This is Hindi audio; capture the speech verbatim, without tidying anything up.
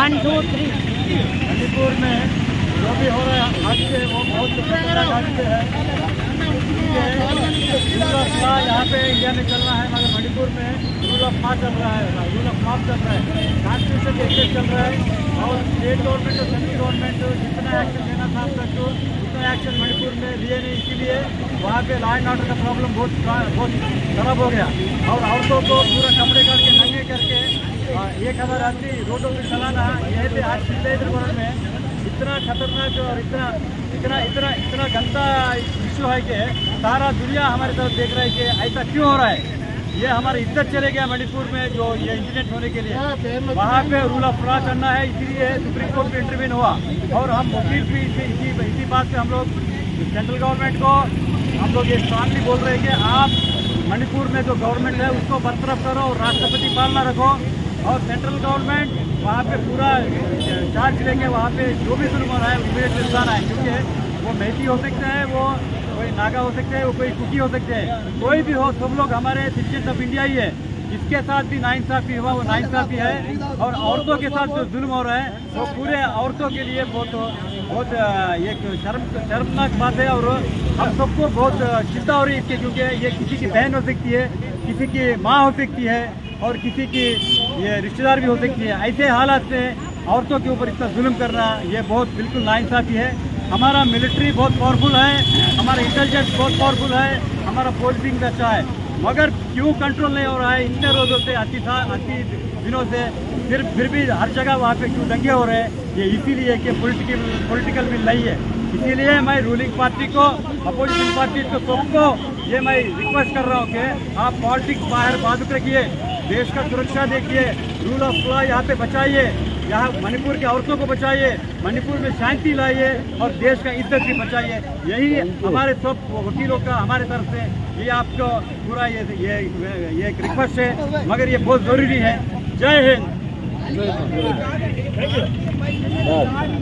One two three. मणिपुर में जो भी हो रहा है हादसे वो बहुत खतरनाक हादसे है। यहाँ पे इंडिया में चल रहा है मगर मणिपुर में रूल ऑफ लॉ चल रहा है, रूल ऑफ लॉ चल रहा है, कॉन्स्टिट्यूशन के केस चल रहा है। और स्टेट गवर्नमेंट और सेंट्रल गवर्नमेंट जितना एक्शन लेना था अब तक उतना एक्शन मणिपुर में लिए नहीं, इसीलिए वहाँ पे लॉ एंड ऑर्डर का प्रॉब्लम बहुत बहुत खराब हो गया। और औरतों को पूरा कपड़े करके नंगे करके एक हज़ार आदमी रोडों पर चलाना, यह थे आज चिल्लेद्रपुर में इतना खतरनाक और इतना इतना इतना इतना गंदा इशू है कि सारा दुनिया हमारे तरफ देख रहा है कि ऐसा क्यों हो रहा है। ये हमारी इज्जत चले गया मणिपुर में जो ये इंसिडेंट होने के लिए। वहाँ पे रूल ऑफ लॉ करना है, इसीलिए सुप्रीम कोर्ट में इंटरव्यून हुआ। और हम वकील भी इसी इसी इसी बात से हम लोग सेंट्रल गवर्नमेंट को हम लोग ये स्ट्रांगली बोल रहे हैं कि आप मणिपुर में जो गवर्नमेंट है उसको बरतरफ करो और राष्ट्रपति पालना रखो। और सेंट्रल गवर्नमेंट वहाँ पे पूरा चार्ज लेके वहाँ पे जो भी जुल्म हो रहा है इमीडिएट निपटाना है, क्योंकि वो मैती हो सकते हैं, वो कोई नागा हो सकते हैं, वो कोई कुकी हो सकते हैं, कोई भी हो, सब लोग हमारे सिटीजन ऑफ इंडिया ही है। जिसके साथ भी नाइंसाफी हुआ वो नाइंसाफी है। और औरतों के साथ जो जुल्म हो रहा है वो पूरे औरतों के लिए बहुत बहुत ये शर्म शर्मनाक बात है। और हम सबको बहुत चिंता हो रही है इसके, क्योंकि ये किसी की बहन हो सकती है, किसी की माँ हो सकती है और किसी की ये रिश्तेदार भी हो सकती है। ऐसे हालात में औरतों के ऊपर इतना जुल्म करना ये बहुत बिल्कुल नाइंसाफी है। हमारा मिलिट्री बहुत पावरफुल है, हमारा इंटेलिजेंस बहुत पावरफुल है, हमारा पोलिसिंग अच्छा है, मगर क्यों कंट्रोल नहीं हो रहा है इतने रोज़ों से, अति अति दिनों से। फिर फिर भी हर जगह वहाँ पे क्यों दंगे हो रहे हैं, ये इसीलिए कि पॉलिटिकल पॉलिटिकल विल नहीं है। इसीलिए मैं रूलिंग पार्टी को, अपोजिशन पार्टी को, सबको ये मैं रिक्वेस्ट कर रहा हूँ कि आप पॉलिटिक्स बाहर बाजू रखिए, देश का सुरक्षा देखिए, रूल ऑफ लॉ यहाँ पे बचाइए, यहाँ मणिपुर की औरतों को बचाइए, मणिपुर में शांति लाइए और देश का इज्जत भी बचाइए। यही हमारे सब वकीलों का हमारे तरफ से ये आपको पूरा ये ये ये एक रिक्वेस्ट है, मगर ये बहुत ज़रूरी है। जय हिंद।